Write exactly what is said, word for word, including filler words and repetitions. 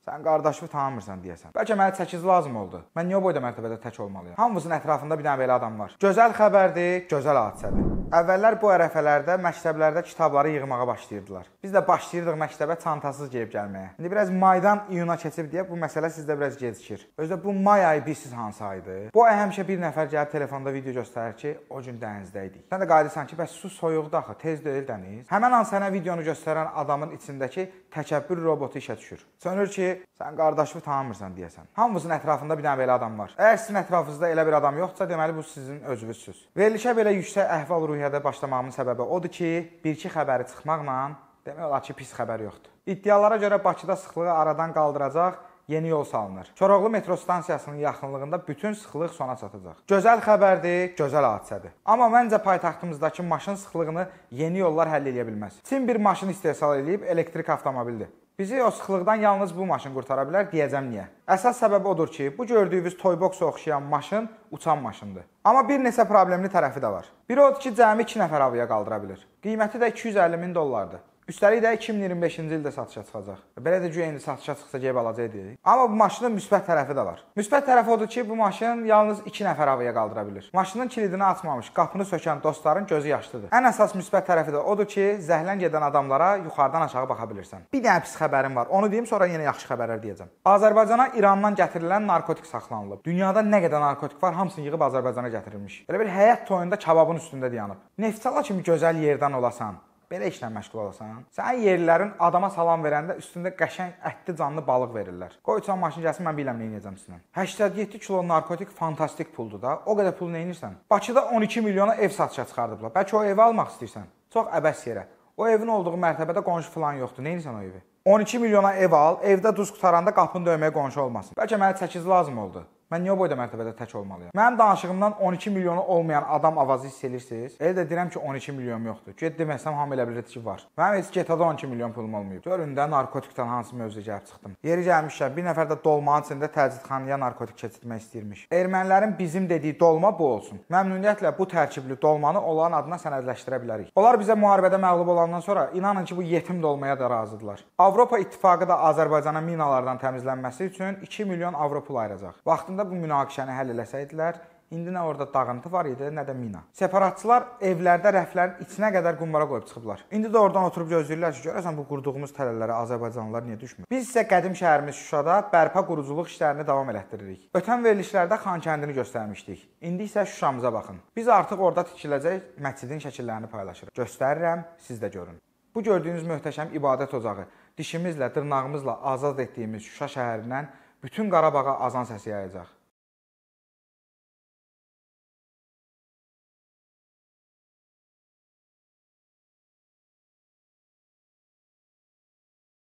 Sən qardaşımı tanımırsan deyəsən. Bəlkə mənə çəkiz lazım oldu. Mən niyə o boyda mərtəbədə tək olmalıyam? Hamımızın ətrafında bir dənə belə adam var. Gözəl xəbərdir, gözəl hadisədir. Əvvəllər bu ərəfələrdə məktəblərdə kitabları yığmağa başlayırdılar. Biz də başlayırdıq məktəbə çantasız gəlib gəlməyə. İndi biraz maydan iyuna keçib deyə bu məsələ sizdə biraz gecikir. Özdə bu may ayı bilirsiz hansı aydır? Bu ay həmişə bir nəfər gəlib telefonda video göstərir ki, o gün dənizdə idik. Sən də qayıdırsan ki, bəs su soyuqdur axı, tez deyil dəniz. Həmin an sənə videonu göstərən adamın içindəki təkəbbür robotu işə düşür. Sönür ki, sən qardaşımı tanımırsan deyəsən. Hamımızın ətrafında bir dənə belə adam var. Əgər sizin ətrafınızda elə bir adam yoxdursa, deməli bu sizin özünüzsüz. Verilişə belə yüksək əhval-ruhiyyədə başlamağımın səbəbi odur ki, bir-iki xəbəri çıxmaqla demək olar ki, pis xəbər yoxdur. İddialara görə Bakıda sıxlığı aradan qaldıracaq yeni yol salınır. Koroğlu metro stansiyasının yaxınlığında bütün sıxlıq sona çatacaq. Gözəl xəbərdir, gözəl hadisədir. Amma məncə paytaxtımızdakı maşın sıxlığını yeni yollar həll edə bilməz. Çin bir maşın istehsal edib elektrik avtomobildir. Bizi o sıxlıqdan yalnız bu maşın qurtara bilər, deyəcəm niyə. Əsas səbəb odur ki, bu gördüyünüz toybox oxşayan maşın uçan maşındır. Amma bir neçə problemli tərəfi də var. Biri odur ki, cəmi iki nəfər havaya qaldıra bilir. Qiyməti də iki yüz əlli min dollardır. Üstəlik də iki min iyirmi beşinci ildə satışa çıxacaq. Belə də güya indi satışa çıxsa gəlib alacaqdı. Amma bu maşının müsbət tərəfi də var. Müsbət tərəfi odur ki, bu maşın yalnız iki nəfər havaya qaldıra bilir. Maşının kilidini açmamış, qapını sökən dostların gözü yaşlıdır. Ən əsas müsbət tərəfi də odur ki, zəhlən gedən adamlara yuxarıdan aşağı baxa bilirsən. Bir dənə pis xəbərim var. Onu deyim, sonra yenə yaxşı xəbərlər deyəcəm. Azərbaycana İrandan gətirilən narkotik saxlanılıb. Dünyada nə qədər narkotik var, hamısını yığıb Azərbaycana gətirilmiş. Belə bir həyat toyunda kababın üstündə dayanıb. Neftçala kimi gözəl yerdən olasan, belə işlə məşğul olasan, sən yerlilərin adama salam verəndə üstündə qəşəng ətli canlı balıq verirlər. Qoy uçan maşın gəlsin, mən biləm nə edəcəm üstündən. səksən yeddi kilo narkotik fantastik puldur da. O qədər pul nə edirsən? Bakıda on iki milyona ev satışa çıxardıblar. Bəlkə o evi almaq istəyirsən. Çox əbəs yerə. O evin olduğu mərtəbədə qonşu falan yoxdur. Nə edirsən o evi? on iki milyona ev al, evdə duz qutaranda qapını döyməyə qonşu olmasın. Bəlkə mənə çəkiz lazım oldu. Mən niyə o boyda mərtəbədə tək olmalıyam? Mənim danışığımdan on iki milyonu olmayan adam avazı hiss edirsiniz. Elə də deyirəm ki, on iki milyon yoxdur. Get deməsəm hamı elə bilir ki, var. Mənim heç getada on iki milyon pulum olmayıb. Görün də narkotikdən hansı mövzuya gəlib çıxdım. Yeri gəlmişəm, bir nəfər də dolmanın içində təcridxanaya narkotik keçirtmək istəyirmiş. Ermənilərin bizim dediyi dolma bu olsun. Məmnuniyyətlə bu tərkibli dolmanı onların adına sənədləşdirə bilərik. Onlar bizə müharibədə məğlub olandan sonra inanın ki, bu yetim dolmaya da razıdırlar. Avropa İttifaqı da Azərbaycana minalardan təmizlənməsi üçün iki milyon avro pul ayıracaq. Vaxtında bu münaqişəni həll eləsəydilər, indi nə orada dağıntı var idi, nə də mina. Separatçılar evlərdə rəflərin içinə qədər qumbara qoyub çıxıblar. İndi də oradan oturub gözləyirlər ki, görəsən bu qurduğumuz tələlərə Azərbaycanlılar niyə düşmür? Biz isə qədim şəhərimiz Şuşada bərpa quruculuq işlərini davam elətdiririk. Ötən verilişlərdə Xankəndini göstərmişdik. İndi isə Şuşamıza baxın. Biz artıq orada tikiləcək məscidin şəkillərini paylaşırıq. Göstərirəm, siz də görün. Bu gördüyünüz möhtəşəm ibadət ocağı dişimizlə, dırnağımızla azad etdiyimiz Şuşa şəhərindən bütün Qarabağa azan səsi yayacaq.